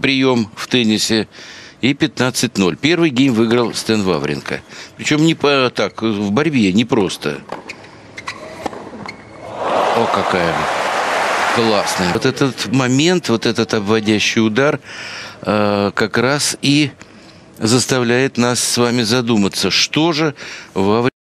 прием в теннисе. И 15-0. Первый гейм выиграл Стэн Вавринка. Причем не так, в борьбе, не просто. О, какая классная. Вот этот момент, вот этот обводящий удар как раз и заставляет нас с вами задуматься, что же Вавринка